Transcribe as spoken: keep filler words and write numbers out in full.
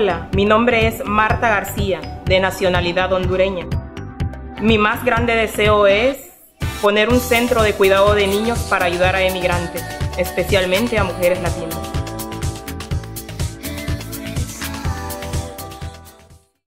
Hola, mi nombre es Marta García, de nacionalidad hondureña. Mi más grande deseo es poner un centro de cuidado de niños para ayudar a emigrantes, especialmente a mujeres latinas.